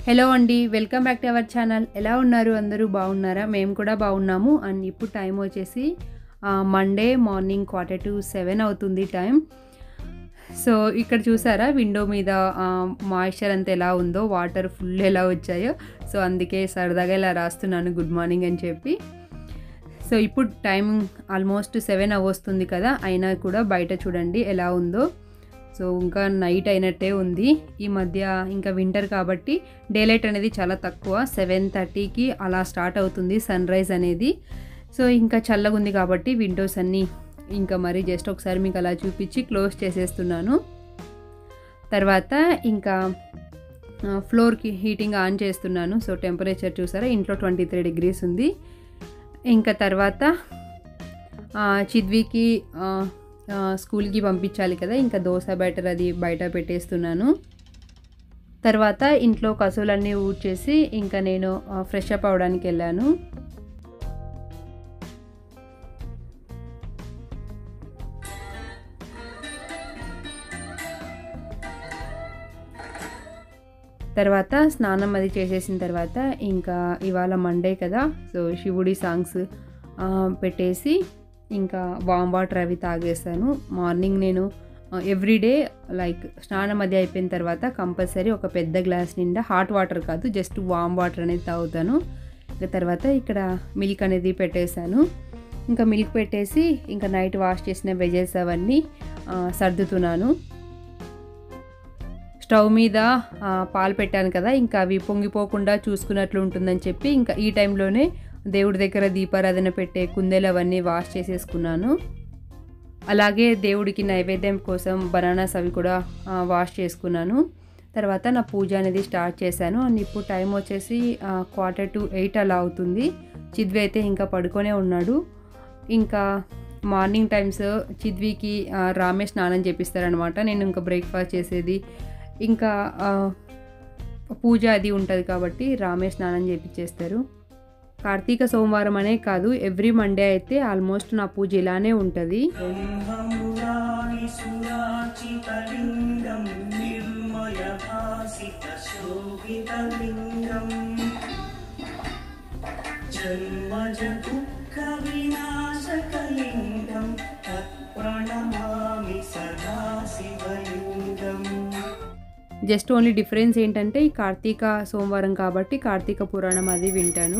Hello అండి, welcome back to our channel. ఎలా ఉన్నారు? అందరూ బాగున్నారా? మేము కూడా బాగున్నాము. అండ్ ఇప్పుడు టైం వచ్చేసి మండే మార్నింగ్ 6:45 అవుతుంది టైం. సో ఇక్కడ చూసారా విండో మీద మాయిశ్చర్ అంతా ఎలా ఉందో, వాటర్ ఫుల్ ఎలా వచ్చాయో. సో అందుకే సరదాగా ఇలా రాస్తున్నాను గుడ్ మార్నింగ్ అని చెప్పి. సో ఇప్పుడు టైం ఆల్మోస్ట్ 7 వస్తుంది కదా, అయినా కూడా బయట చూడండి ఎలా ఉందో. సో ఇంకా నైట్ అయినట్టే ఉంది. ఈ మధ్య ఇంకా వింటర్ కాబట్టి డేలైట్ అనేది చాలా తక్కువ, 7:30కి అలా స్టార్ట్ అవుతుంది సన్ రైజ్ అనేది. సో ఇంకా చల్లగా ఉంది కాబట్టి విండోస్ అన్నీ ఇంకా మరి జస్ట్ ఒకసారి మీకు అలా చూపించి క్లోజ్ చేసేస్తున్నాను. తర్వాత ఇంకా ఫ్లోర్కి హీటింగ్ ఆన్ చేస్తున్నాను. సో టెంపరేచర్ చూసారా, ఇంట్లో 23 degrees ఉంది. ఇంకా తర్వాత చిద్వికి స్కూల్కి పంపించాలి కదా, ఇంకా దోశ బ్యాటర్ అది బయట పెట్టేస్తున్నాను. తర్వాత ఇంట్లో కసువులన్నీ ఊడ్చేసి ఇంకా నేను ఫ్రెష్ అప్ అవడానికి వెళ్ళాను. తర్వాత స్నానం అది చేసేసిన తర్వాత ఇంకా ఇవాళ మండే కదా, సో శివుడి సాంగ్స్ పెట్టేసి ఇంకా వామ్ వాటర్ అవి తాగేస్తాను. మార్నింగ్ నేను ఎవ్రీడే లైక్ స్నానం అది అయిపోయిన తర్వాత కంపల్సరీ ఒక పెద్ద గ్లాస్ నిండా హాట్ వాటర్ కాదు, జస్ట్ వామ్ వాటర్ అనేది తాగుతాను. ఇంకా తర్వాత ఇక్కడ మిల్క్ అనేది పెట్టేశాను. ఇంకా మిల్క్ పెట్టేసి ఇంకా నైట్ వాష్ చేసిన వెజెస్ అవన్నీ సర్దుతున్నాను. స్టవ్ మీద పాలు పెట్టాను కదా, ఇంకా అవి పొంగిపోకుండా చూసుకున్నట్లు ఉంటుందని చెప్పి ఇంకా ఈ టైంలోనే దేవుడి దగ్గర దీపారాధన పెట్టే కుందేలు అవన్నీ వాష్ చేసేసుకున్నాను. అలాగే దేవుడికి నైవేద్యం కోసం బనానాస్ అవి కూడా వాష్ చేసుకున్నాను. తర్వాత నా పూజ అనేది స్టార్ట్ చేశాను. అండ్ ఇప్పుడు టైం వచ్చేసి 7:45 అలా అవుతుంది. చిద్వి అయితే ఇంకా పడుకొనే ఉన్నాడు. ఇంకా మార్నింగ్ టైమ్స్ చిద్వికి రామే స్నానం చేపిస్తారనమాట. నేను ఇంకా బ్రేక్ఫాస్ట్ చేసేది ఇంకా పూజ అది ఉంటుంది కాబట్టి రామే స్నానం చేపించేస్తారు. కార్తీక సోమవారం అనే కాదు, ఎవ్రీ మండే అయితే ఆల్మోస్ట్ నా పూజ ఇలానే ఉంటుంది. జస్ట్ ఓన్లీ డిఫరెన్స్ ఏంటంటే ఈ కార్తీక సోమవారం కాబట్టి కార్తీక పురాణం అది వింటాను.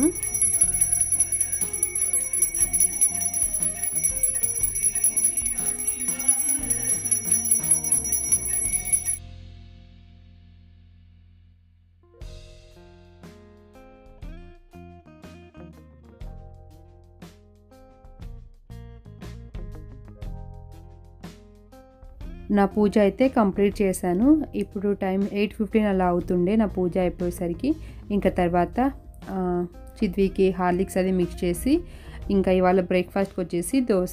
నా పూజ అయితే కంప్లీట్ చేశాను. ఇప్పుడు టైం 8:15 అలా అవుతుండే నా పూజ అయిపోయేసరికి. ఇంకా తర్వాత చిద్వికి హార్లిక్స్ అది మిక్స్ చేసి ఇంకా ఇవాళ బ్రేక్ఫాస్ట్కి వచ్చేసి దోశ.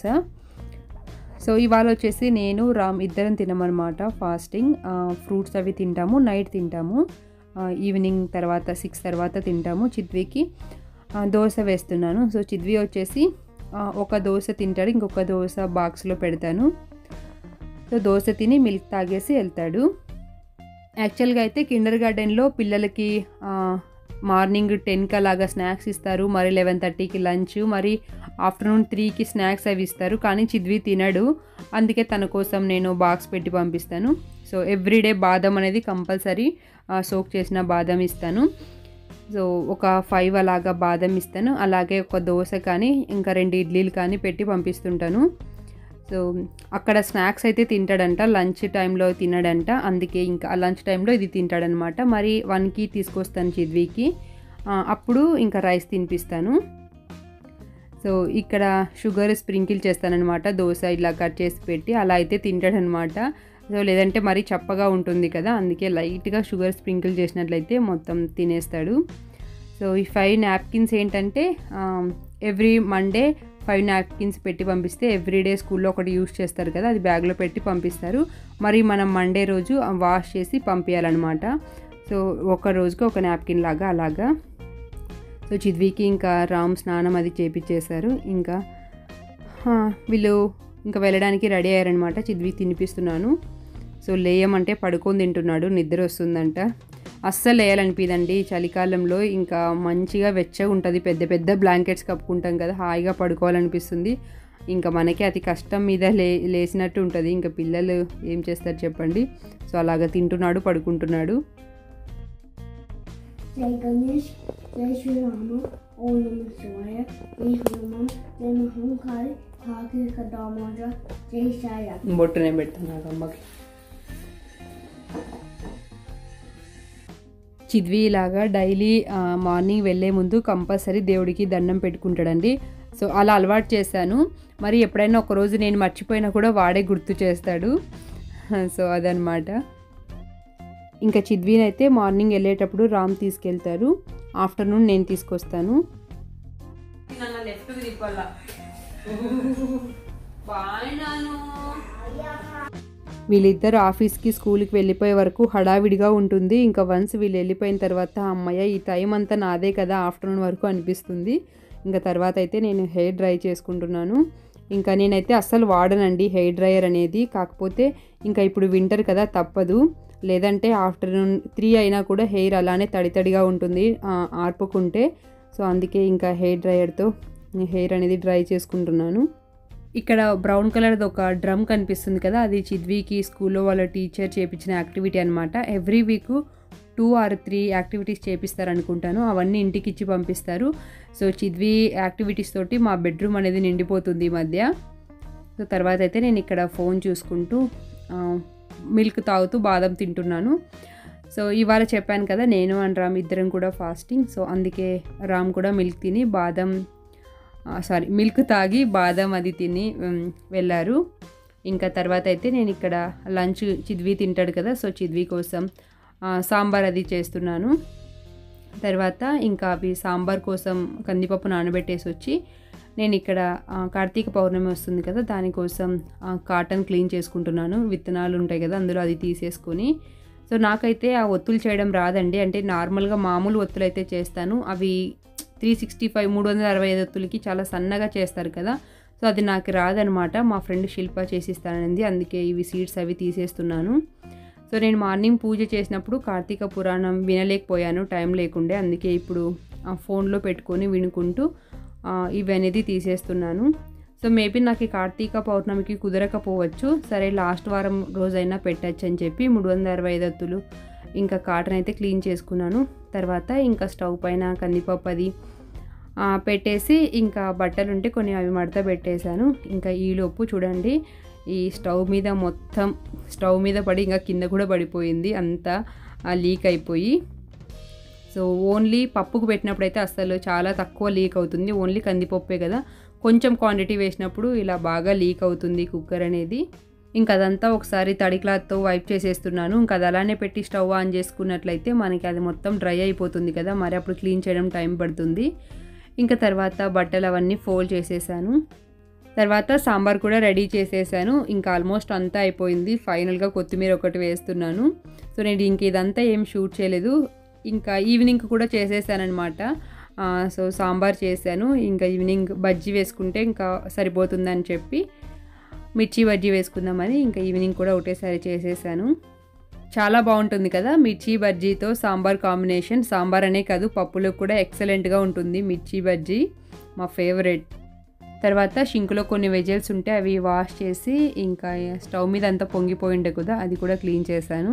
సో ఇవాళ వచ్చేసి నేను రామ్ ఇద్దరం తినమన్నమాట ఫాస్టింగ్. ఫ్రూట్స్ అవి తింటాము, నైట్ తింటాము, ఈవినింగ్ తర్వాత 6 తర్వాత తింటాము. చిద్వికి దోశ వేస్తున్నాను. సో చిద్వి వచ్చేసి ఒక దోశ తింటాడు, ఇంకొక దోశ బాక్స్లో పెడతాను. సో దోశ తిని మిల్క్ తాగేసి వెళ్తాడు. యాక్చువల్గా అయితే కిండర్ గార్డెన్లో పిల్లలకి మార్నింగ్ 10కి అలాగా స్నాక్స్ ఇస్తారు, మరి 11:30కి లంచ్, మరి ఆఫ్టర్నూన్ 3కి స్నాక్స్ అవి ఇస్తారు. కానీ చిద్వి తినడు, అందుకే తన కోసం నేను బాక్స్ పెట్టి పంపిస్తాను. సో ఎవ్రీడే బాదం అనేది కంపల్సరీ సోక్ చేసిన బాదం ఇస్తాను. సో ఒక 5 అలాగా బాదం ఇస్తాను. అలాగే ఒక దోశ కానీ ఇంకా 2 ఇడ్లీలు కానీ పెట్టి పంపిస్తుంటాను. సో అక్కడ స్నాక్స్ అయితే తింటాడంట, లంచ్ టైంలో తినడంట, అందుకే ఇంకా లంచ్ టైంలో ఇది తింటాడనమాట. మరి 1కి తీసుకొస్తాను చిద్వికి, అప్పుడు ఇంకా రైస్ తినిపిస్తాను. సో ఇక్కడ షుగర్ స్ప్రింకిల్ చేస్తానన్నమాట, దోశ ఇలా కట్ చేసి పెట్టి అలా అయితే తింటాడనమాట. సో లేదంటే మరీ చప్పగా ఉంటుంది కదా, అందుకే లైట్గా షుగర్ స్ప్రింకిల్ చేసినట్లయితే మొత్తం తినేస్తాడు. సో ఈ 5 నాప్కిన్స్ ఏంటంటే ఎవ్రీ మండే 5 నాప్కిన్స్ పెట్టి పంపిస్తే ఎవ్రీడే స్కూల్లో ఒకటి యూస్ చేస్తారు కదా, అది బ్యాగ్లో పెట్టి పంపిస్తారు. మరి మనం మండే రోజు వాష్ చేసి పంపించాలన్నమాట. సో ఒక రోజుకి ఒక నాప్కిన్ లాగా అలాగా. సో చిద్వికి ఇంకా రామ్ స్నానం అది చేపించేశారు. ఇంకా వీళ్ళు ఇంకా వెళ్ళడానికి రెడీ అయ్యారనమాట. చిద్వి తినిపిస్తున్నాను. సో లేయమంటే పడుకొని తింటున్నాడు, నిద్ర వస్తుందంట. అస్సలు వేయాలనిపిదండి చలికాలంలో. ఇంకా మంచిగా వెచ్చగా ఉంటుంది, పెద్ద పెద్ద బ్లాంకెట్స్ కప్పుకుంటాం కదా, హాయిగా పడుకోవాలనిపిస్తుంది. ఇంకా మనకి అతి కష్టం మీద లేచినట్టు ఉంటుంది. ఇంకా పిల్లలు ఏం చేస్తారు చెప్పండి. సో అలాగ తింటున్నాడు, పడుకుంటున్నాడు. జై గణేష్, జై శ్రీరామ, ఓం నమః శివాయ, జై హనుమాన్, జై మహంకాళి, కార్తీక దామోదర, జై సాయి. బొట్టునే పెడుతున్నాడు అమ్మకి. చిద్వి ఇలాగా డైలీ మార్నింగ్ వెళ్ళే ముందు కంపల్సరీ దేవుడికి దండం పెట్టుకుంటాడండి. సో అలా అలవాటు చేశాను. మరి ఎప్పుడైనా ఒకరోజు నేను మర్చిపోయినా కూడా వాడే గుర్తు చేస్తాడు. సో అదనమాట. ఇంకా చిద్విని అయితే మార్నింగ్ వెళ్ళేటప్పుడు రామ్ తీసుకెళ్తారు, ఆఫ్టర్నూన్ నేను తీసుకొస్తాను. వీళ్ళిద్దరు ఆఫీస్కి స్కూల్కి వెళ్ళిపోయే వరకు హడావిడిగా ఉంటుంది. ఇంకా వన్స్ వీళ్ళు వెళ్ళిపోయిన తర్వాత అమ్మయ్య ఈ టైం అంతా నాదే కదా ఆఫ్టర్నూన్ వరకు అనిపిస్తుంది. ఇంకా తర్వాత అయితే నేను హెయిర్ డ్రై చేసుకుంటున్నాను. ఇంకా నేనైతే అస్సలు వాడనండి హెయిర్ డ్రైయర్ అనేది. కాకపోతే ఇంకా ఇప్పుడు వింటర్ కదా తప్పదు, లేదంటే ఆఫ్టర్నూన్ 3 అయినా కూడా హెయిర్ అలానే తడితడిగా ఉంటుంది ఆర్పుకుంటే. సో అందుకే ఇంకా హెయిర్ డ్రైయర్తో హెయిర్ అనేది డ్రై చేసుకుంటున్నాను. ఇక్కడ బ్రౌన్ కలర్ది ఒక డ్రమ్ కనిపిస్తుంది కదా, అది చిద్వికి స్కూల్లో వాళ్ళ టీచర్ చేపించిన యాక్టివిటీ అనమాట. ఎవ్రీ వీక్ 2 or 3 యాక్టివిటీస్ చేపిస్తారు అనుకుంటాను. అవన్నీ ఇంటికి ఇచ్చి పంపిస్తారు. సో చిద్వి యాక్టివిటీస్ తోటి మా బెడ్రూమ్ అనేది నిండిపోతుంది ఈ మధ్య. సో తర్వాత అయితే నేను ఇక్కడ ఫోన్ చూసుకుంటూ మిల్క్ తాగుతూ బాదం తింటున్నాను. సో ఇవాళ చెప్పాను కదా నేను అండ్ రామ్ ఇద్దరం కూడా ఫాస్టింగ్. సో అందుకే రామ్ కూడా మిల్క్ తాగి బాదం అది తిని వెళ్ళారు. ఇంకా తర్వాత అయితే నేను ఇక్కడ లంచ్ చిద్వి తింటాడు కదా, సో చిద్వి కోసం సాంబార్ అది చేస్తున్నాను. తర్వాత ఇంకా అవి సాంబార్ కోసం కందిపప్పు నానబెట్టేసి వచ్చి నేను ఇక్కడ కార్తీక పౌర్ణమి వస్తుంది కదా, దానికోసం కాటన్ క్లీన్ చేసుకుంటున్నాను. విత్తనాలు ఉంటాయి కదా అందులో అది తీసేసుకొని. సో నాకైతే ఆ ఒత్తులు చేయడం రాదండి. అంటే నార్మల్గా మామూలు ఒత్తులు అయితే చేస్తాను. అవి 365 365 ఒత్తులకి చాలా సన్నగా చేస్తారు కదా, సో అది నాకు రాదనమాట. మా ఫ్రెండ్ శిల్ప చేసిస్తానంది, అందుకే ఇవి సీడ్స్ అవి తీసేస్తున్నాను. సో నేను మార్నింగ్ పూజ చేసినప్పుడు కార్తీక పురాణం వినలేకపోయాను, టైం లేకుండే. అందుకే ఇప్పుడు ఫోన్లో పెట్టుకొని వినుకుంటూ ఇవి అనేది తీసేస్తున్నాను. సో మేబీ నాకు కార్తీక పౌర్ణమికి కుదరకపోవచ్చు. సరే లాస్ట్ వారం రోజైనా పెట్టచ్చు అని చెప్పి 365 ఒత్తులు ఇంకా కాటన్ అయితే క్లీన్ చేసుకున్నాను. తర్వాత ఇంకా స్టవ్ పైన కందిపప్పు అది పెట్టేసి ఇంకా బట్టలు ఉంటే కొన్ని అవి మడత పెట్టేశాను. ఇంకా ఈలోపు చూడండి ఈ స్టవ్ మీద పడి ఇంకా కింద కూడా పడిపోయింది, అంతా లీక్ అయిపోయి. సో ఓన్లీ పప్పుకు పెట్టినప్పుడు అయితే అసలు చాలా తక్కువ లీక్ అవుతుంది. ఓన్లీ కందిపప్పే కదా, కొంచెం క్వాంటిటీ వేసినప్పుడు ఇలా బాగా లీక్ అవుతుంది కుక్కర్ అనేది. ఇంకా అదంతా ఒకసారి తడి క్లాత్తో వైప్ చేసేస్తున్నాను. ఇంకా అది అలానే పెట్టి స్టవ్ ఆన్ చేసుకున్నట్లయితే మనకి అది మొత్తం డ్రై అయిపోతుంది కదా, మరి అప్పుడు క్లీన్ చేయడం టైం పడుతుంది. ఇంకా తర్వాత బట్టలు అవన్నీ ఫోల్డ్ చేసేసాను. తర్వాత సాంబార్ కూడా రెడీ చేసేసాను. ఇంకా ఆల్మోస్ట్ అంతా అయిపోయింది. ఫైనల్గా కొత్తిమీర ఒకటి వేస్తున్నాను. సో నేను ఇంక ఇదంతా ఏం షూట్ చేయలేదు, ఇంకా ఈవినింగ్ కూడా చేసేసానమాట. సో సాంబార్ చేశాను. ఇంకా ఈవినింగ్ బజ్జీ వేసుకుంటే ఇంకా సరిపోతుందని చెప్పి మిర్చి బజ్జీ వేసుకుందామని ఇంకా ఈవినింగ్ కూడా ఒకటేసారి చేసేసాను. చాలా బాగుంటుంది కదా మిర్చి బజ్జీతో సాంబార్ కాంబినేషన్. సాంబార్ అనే కాదు పప్పులో కూడా ఎక్సలెంట్గా ఉంటుంది మిర్చి బజ్జీ, మా ఫేవరెట్. తర్వాత షింకులో కొన్ని వెజిల్స్ ఉంటే అవి వాష్ చేసి ఇంకా స్టవ్ మీద అంతా పొంగిపోయిండే కదా, అది కూడా క్లీన్ చేశాను.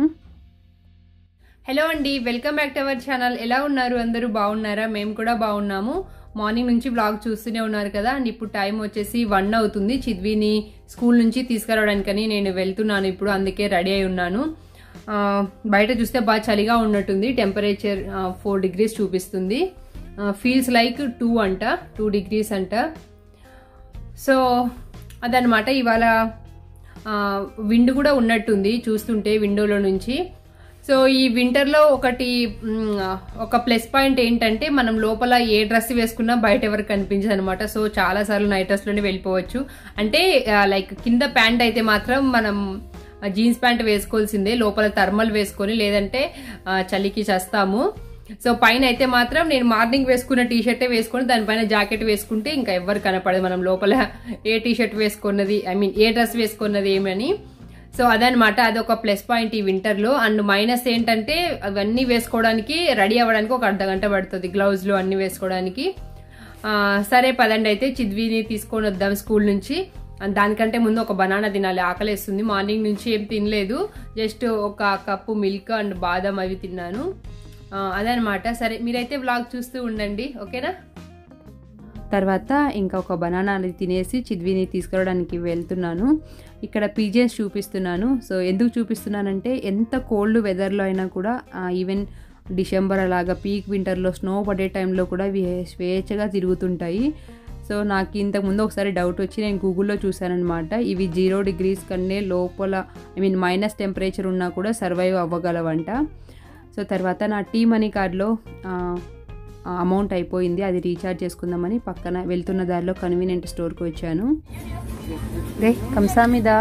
హలో అండి, welcome back to our channel. ఎలా ఉన్నారు అందరూ? బాగున్నారా? మేము కూడా బాగున్నాము. మార్నింగ్ నుంచి బ్లాగ్ చూస్తూనే ఉన్నారు కదా. అండ్ ఇప్పుడు టైం వచ్చేసి 1 అవుతుంది. చిద్విని స్కూల్ నుంచి తీసుకురావడానికని నేను వెళ్తున్నాను ఇప్పుడు, అందుకే రెడీ అయి ఉన్నాను. బయట చూస్తే బాగా చలిగా ఉన్నట్టుంది. టెంపరేచర్ 4 degrees చూపిస్తుంది. ఫీల్స్ లైక్ 2 degrees అంట. సో అదనమాట. ఇవాళ విండ్ కూడా ఉన్నట్టుంది చూస్తుంటే విండోలో నుంచి. సో ఈ వింటర్లో ఒక ప్లస్ పాయింట్ ఏంటంటే మనం లోపల ఏ డ్రెస్ వేసుకున్నా బయట ఎవరికి కనిపించదు అనమాట. సో చాలా సార్లు నైట్ డ్రెస్లోనే వెళ్ళిపోవచ్చు. అంటే లైక్ కింద ప్యాంట్ అయితే మాత్రం మనం జీన్స్ ప్యాంట్ వేసుకోవాల్సిందే, లోపల థర్మల్ వేసుకొని, లేదంటే చలికి చేస్తాము. సో పైన అయితే మాత్రం నేను మార్నింగ్ వేసుకున్న టీషర్టే వేసుకొని దానిపైన జాకెట్ వేసుకుంటే ఇంకా ఎవరు కనపడదు మనం లోపల ఏ టీషర్ట్ వేసుకున్నది, ఐ మీన్ ఏ డ్రెస్ వేసుకున్నది ఏమని. సో అదనమాట, అదొక ప్లస్ పాయింట్ ఈ వింటర్లో. అండ్ మైనస్ ఏంటంటే అవన్నీ వేసుకోవడానికి రెడీ అవ్వడానికి ఒక అర్ధగంట పడుతుంది, గ్లౌజ్లు అన్నీ వేసుకోవడానికి. సరే పదండి అయితే చిద్విని తీసుకొని వద్దాం స్కూల్ నుంచి. దానికంటే ముందు ఒక బనానా తినాలి, ఆకలేస్తుంది. మార్నింగ్ నుంచి ఏం తినలేదు, జస్ట్ ఒక కప్పు మిల్క్ అండ్ బాదం అవి తిన్నాను. అదనమాట. సరే మీరైతే వ్లాగ్ చూస్తూ ఉండండి, ఓకేనా. తర్వాత ఇంకా ఒక బనానా అనేది తినేసి చిద్విని తీసుకురావడానికి వెళ్తున్నాను. ఇక్కడ పీజన్స్ చూపిస్తున్నాను. సో ఎందుకు చూపిస్తున్నానంటే ఎంత కోల్డ్ వెదర్లో అయినా కూడా ఈవెన్ డిసెంబర్ అలాగా పీక్ వింటర్లో స్నో పడే టైంలో కూడా ఇవి స్వేచ్ఛగా తిరుగుతుంటాయి. సో నాకు ఇంతకుముందు ఒకసారి డౌట్ వచ్చి నేను గూగుల్లో చూశానమాట. ఇవి 0 degrees కన్నా లోపల మైనస్ టెంపరేచర్ ఉన్నా కూడా సర్వైవ్ అవ్వగలవంట. సో తర్వాత నా టీ మనీ కార్డ్లో అమౌంట్ అయిపోయింది, అది రీఛార్జ్ చేసుకుందామని పక్కన వెళ్తున్న దారిలో కన్వీనియంట్ స్టోర్కి వచ్చాను. రే కంసామిదా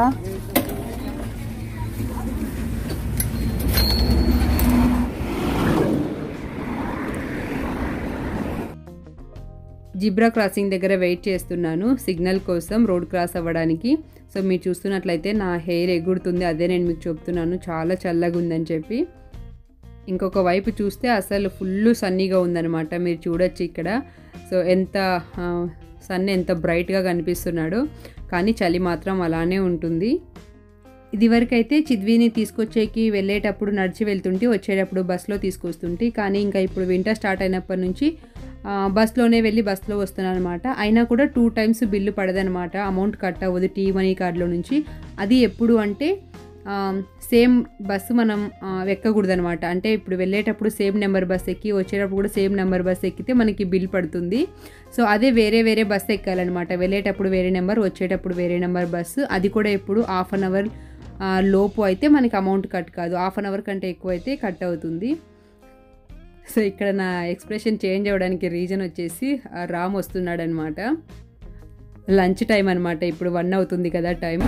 జిబ్రా క్రాసింగ్ దగ్గర వెయిట్ చేస్తున్నాను సిగ్నల్ కోసం, రోడ్ క్రాస్ అవ్వడానికి. సో మీరు చూస్తున్నట్లయితే నా హెయిర్ ఎగురుతుంది, అదే నేను మీకు చెప్తున్నాను చాలా చల్లగా ఉందని చెప్పి. ఇంకొక వైపు చూస్తే అసలు ఫుల్ సన్నీగా ఉందన్నమాట, మీరు చూడొచ్చు ఇక్కడ. సో ఎంత సన్ ఎంత బ్రైట్గా కనిపిస్తున్నాడో, కానీ చలి మాత్రం అలానే ఉంటుంది. ఇదివరకైతే చిద్విని తీసుకొచ్చేకి వెళ్ళేటప్పుడు నడిచి వెళ్తుంటే, వచ్చేటప్పుడు బస్లో తీసుకొస్తుంటే, కానీ ఇంకా ఇప్పుడు వింటర్ స్టార్ట్ అయినప్పటి నుంచి బస్లోనే వెళ్ళి బస్లో వస్తున్నాను అనమాట. అయినా కూడా 2 times బిల్లు పడదనమాట, అమౌంట్ కట్ అవ్వదు టీ మనీ కార్డులో నుంచి. అది ఎప్పుడు అంటే సేమ్ బస్సు మనం ఎక్కకూడదు అనమాట. అంటే ఇప్పుడు వెళ్ళేటప్పుడు సేమ్ నెంబర్ బస్ ఎక్కి, వచ్చేటప్పుడు కూడా సేమ్ నెంబర్ బస్ ఎక్కితే మనకి బిల్ పడుతుంది. సో అదే వేరే బస్సు ఎక్కాలన్నమాట. వెళ్ళేటప్పుడు వేరే నెంబర్, వచ్చేటప్పుడు వేరే నెంబర్ బస్సు. అది కూడా ఎప్పుడు 1/2 hour లోపు అయితే మనకి అమౌంట్ కట్ కాదు, 1/2 hour కంటే ఎక్కువ అయితే కట్ అవుతుంది. సో ఇక్కడ నా ఎక్స్ప్రెషన్ చేంజ్ అవ్వడానికి రీజన్ వచ్చేసి రామ్ వస్తున్నాడు అనమాట. లంచ్ టైం అనమాట, ఇప్పుడు 1 అవుతుంది కదా టైం.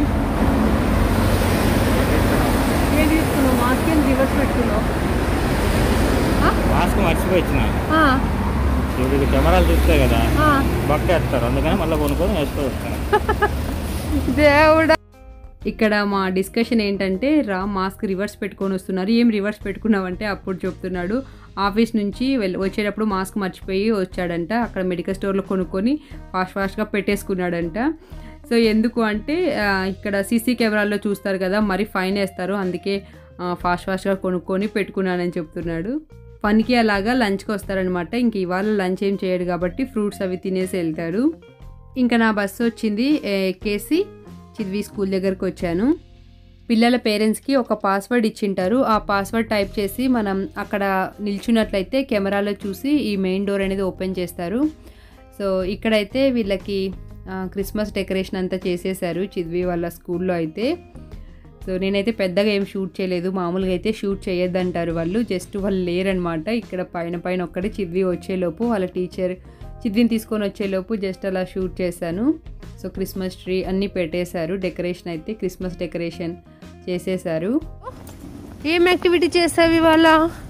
రివర్స్ పెట్టుకున్నావు, మాస్క్ మర్చిపోయిన ఇప్పుడు కెమెరాలు చూస్తే కదా బక్కేస్తారు, అందుకని మళ్ళీ కొనుక్కొని వేసుకోవచ్చు. దేవుడా. ఇక్కడ మా డిస్కషన్ ఏంటంటే రామ్ మాస్క్ రివర్స్ పెట్టుకొని వస్తున్నారు. ఏం రివర్స్ పెట్టుకున్నావంటే అప్పుడు చెప్తున్నాడు ఆఫీస్ నుంచి వచ్చేటప్పుడు మాస్క్ మర్చిపోయి వచ్చాడంట. అక్కడ మెడికల్ స్టోర్లో కొనుక్కొని ఫాస్ట్గా పెట్టేసుకున్నాడంట. సో ఎందుకు అంటే ఇక్కడ సీసీ కెమెరాల్లో చూస్తారు కదా, మరి ఫైన్ వేస్తారు, అందుకే ఫాస్ట్గా కొనుక్కొని పెట్టుకున్నానని చెప్తున్నాడు. పనికి అలాగా లంచ్కి వస్తారనమాట. ఇంక ఇవాళ లంచ్ ఏం చేయడు కాబట్టి ఫ్రూట్స్ అవి తినేసి వెళ్తారు. ఇంకా నా బస్సు వచ్చింది, ఎక్కేసి చిద్వి స్కూల్ దగ్గరకు వచ్చాను. పిల్లల పేరెంట్స్కి ఒక పాస్వర్డ్ ఇచ్చింటారు, ఆ పాస్వర్డ్ టైప్ చేసి మనం అక్కడ నిల్చున్నట్లయితే కెమెరాలో చూసి ఈ మెయిన్ డోర్ అనేది ఓపెన్ చేస్తారు. సో ఇక్కడైతే వీళ్ళకి క్రిస్మస్ డెకరేషన్ అంతా చేసేసారు చిద్వి వాళ్ళ స్కూల్లో అయితే. సో నేనైతే పెద్దగా ఏం షూట్ చేయలేదు, మామూలుగా అయితే షూట్ చేయొద్దంటారు వాళ్ళు, జస్ట్ వాళ్ళు లేరనమాట. ఇక్కడ పైన ఒక్కడే చిద్వి వచ్చేలోపు వాళ్ళ టీచర్ చిద్విని తీసుకొని వచ్చేలోపు జస్ట్ అలా షూట్ చేశాను. సో క్రిస్మస్ ట్రీ అన్నీ పెట్టేశారు, డెకరేషన్ అయితే క్రిస్మస్ డెకరేషన్ చేసేసారు. ఏం యాక్టివిటీ చేసావు ఇవాళ?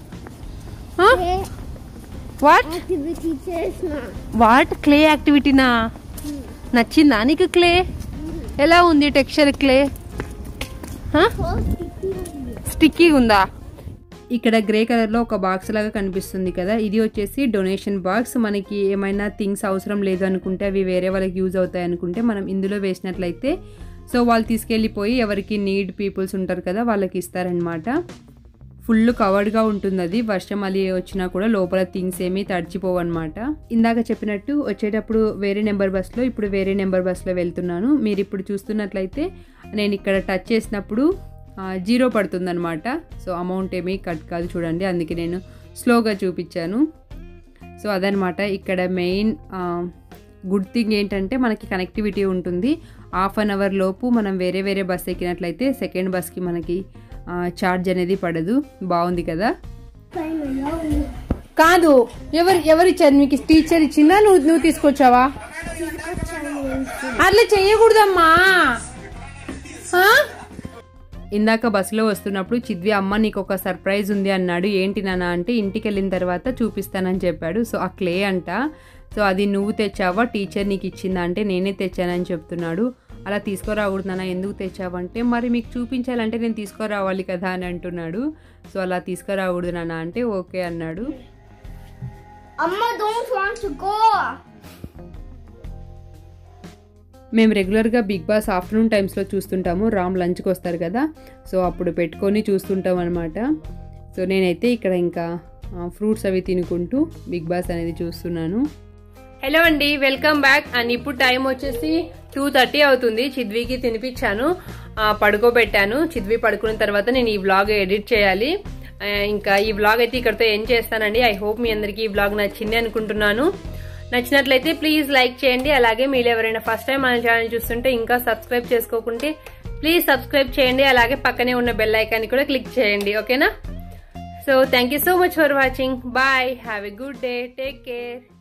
వాట్ క్లే యాక్టివిటీనా? నచ్చిందా నీకు క్లే? ఎలా ఉంది టెక్స్చర్ క్లే? స్టిక్కీ ఉందా? ఇక్కడ గ్రే కలర్లో ఒక బాక్స్ లాగా కనిపిస్తుంది కదా, ఇది వచ్చేసి డొనేషన్ బాక్స్. మనకి ఏమైనా థింగ్స్ అవసరం లేదు అనుకుంటే, అవి వేరే వాళ్ళకి యూజ్ అవుతాయి అనుకుంటే మనం ఇందులో వేసినట్లయితే సో వాళ్ళు తీసుకెళ్ళిపోయి ఎవరికి నీడ్ పీపుల్స్ ఉంటారు కదా వాళ్ళకి ఇస్తారనమాట. ఫుల్ కవర్డ్గా ఉంటుంది అది, వర్షం అది వచ్చినా కూడా లోపల థింగ్స్ ఏమీ తడిచిపోవు అనమాట. ఇందాక చెప్పినట్టు వచ్చేటప్పుడు వేరే నెంబర్ బస్లో, ఇప్పుడు వేరే నెంబర్ బస్లో వెళ్తున్నాను. మీరు ఇప్పుడు చూస్తున్నట్లయితే నేను ఇక్కడ టచ్ చేసినప్పుడు 0 పడుతుందన్నమాట. సో అమౌంట్ ఏమీ కట్ కాదు చూడండి, అందుకే నేను స్లోగా చూపించాను. సో అదనమాట ఇక్కడ మెయిన్ గుడ్ థింగ్ ఏంటంటే మనకి కనెక్టివిటీ ఉంటుంది. 1/2 hour లోపు మనం వేరే బస్ ఎక్కినట్లయితే సెకండ్ బస్కి మనకి ఛార్జ్ అనేది పడదు. బాగుంది కదా? కాదు, ఎవరు ఇచ్చారు మీకు? టీచర్ ఇచ్చిందా, నువ్వు తీసుకొచ్చావా? అట్లా చెయ్యకూడదమ్మా. ఇందాక బస్సులో వస్తున్నప్పుడు చిద్వి అమ్మ నీకు ఒక సర్ప్రైజ్ ఉంది అన్నాడు. ఏంటి నాన్న అంటే ఇంటికి వెళ్ళిన తర్వాత చూపిస్తానని చెప్పాడు. సో ఆ క్లే అంట. సో అది నువ్వు తెచ్చావా, టీచర్ నీకు ఇచ్చిందా అంటే నేనే తెచ్చానని చెప్తున్నాడు. అలా తీసుకురాకూడదు నాన్న, ఎందుకు తెచ్చావంటే మరి మీకు చూపించాలంటే నేను తీసుకురావాలి కదా అని అంటున్నాడు. సో అలా తీసుకురాకూడదు నాన్న అంటే ఓకే అన్నాడు. Amma don't want to go. మేము రెగ్యులర్గా బిగ్ బాస్ ఆఫ్టర్నూన్ టైమ్స్లో చూస్తుంటాము. రామ్ లంచ్కి వస్తారు కదా, సో అప్పుడు పెట్టుకొని చూస్తుంటాం అనమాట. సో నేనైతే ఇక్కడ ఇంకా ఫ్రూట్స్ అవి తినుకుంటూ బిగ్ బాస్ అనేది చూస్తున్నాను. హలో అండి, వెల్కమ్ బ్యాక్. అండ్ ఇప్పుడు టైం వచ్చేసి 2:30 అవుతుంది. చిద్వికి తినిపించాను, పడుకోబెట్టాను. చిద్వి పడుకున్న తర్వాత నేను ఈ వ్లాగ్ ఎడిట్ చేయాలి. ఇంకా ఈ వ్లాగ్ అయితే ఇక్కడతో ఎండ్ చేస్తానండి. ఐ హోప్ మీ అందరికీ ఈ వ్లాగ్ నచ్చింది అనుకుంటున్నాను. నచ్చినట్లయితే ప్లీజ్ లైక్ చేయండి. అలాగే మీరు ఎవరైనా ఫస్ట్ టైం మన ఛానల్ చూస్తుంటే ఇంకా సబ్స్క్రైబ్ చేసుకోకుంటే ప్లీజ్ సబ్స్క్రైబ్ చేయండి. అలాగే పక్కనే ఉన్న బెల్ ఐకాన్ని కూడా క్లిక్ చేయండి. ఓకేనా? So thank you so much for watching. Bye. Have a good day. Take care.